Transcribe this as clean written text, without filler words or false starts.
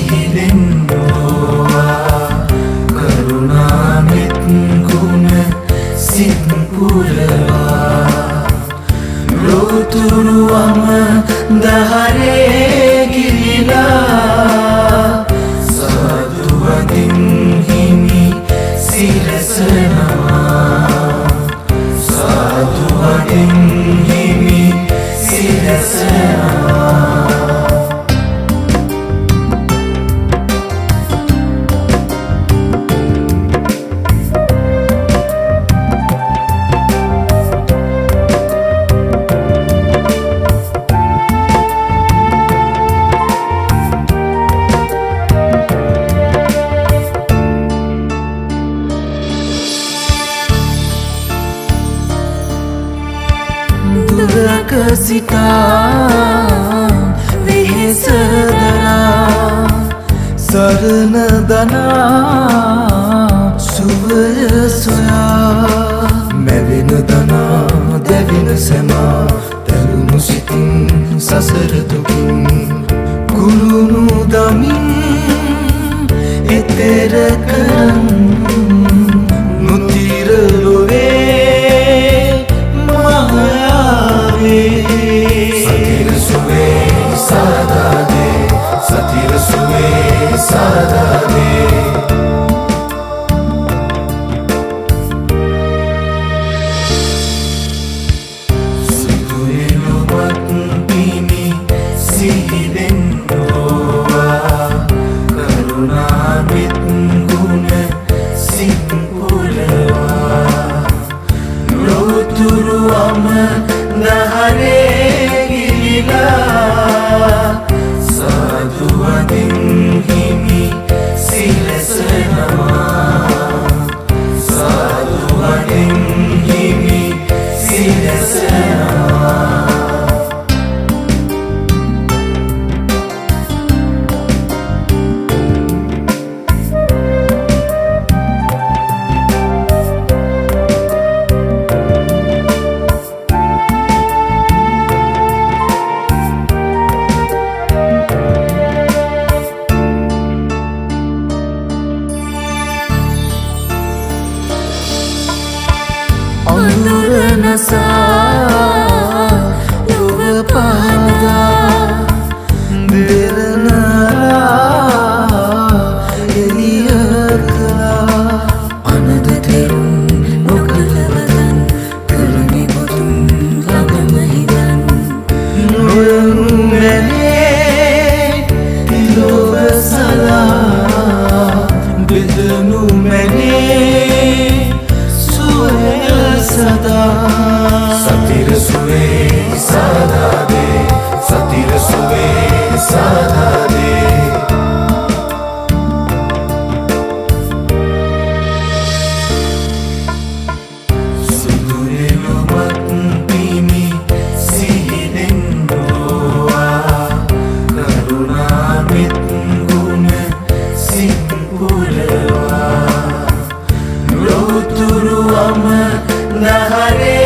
සිහිනෙන් නොවා කරුණාමෙත් ගුණ සිත් පුරවා ලෝතුරුවම දහරේ ගිරිලා සාදුවදින් හිමි සිරසනවා සාදුවදින් හිමි සිරසනවා දුරක සිතා වෙහෙස දරා සරණ දනා සුවය සොයා මැවෙන දනා දැවෙන සැමා දැලුණු සිතින් සසර දුකින් කුළුණු දමින් එතෙර කරන් නොතිර ලොවේ සතිර සුවේ සාදාදේ සතිර සුවේ සාදාදේ සිතුවිලුවත් පිමි සිහිනෙන් නොවා කරුණාමෙත් ගුණ සිත් පුරවා ලෝතුරුවම දහරේ ගිරිලා සාදුවදින් හිමි සිරසනවා සාදුවදින් හිමි සිරසනවා අනුර නසා ලොව පහදා දෙරනලා එළිය කළා අනද තෙරුන් නොකලවදන් කරණි බුදුන් ළඟම හිදන් නොයනු මැනේ තිලොව සලා බෙදනු මැනේ සතිර සුවේ සාදාදේ සතිර සුවේ සාදාදේ සිතුවිලුවත් පිමි සිහිනෙන් නොවා කරුණාමෙත් ගුණ සිත් පුරවා ලෝතුරුවම දහරේ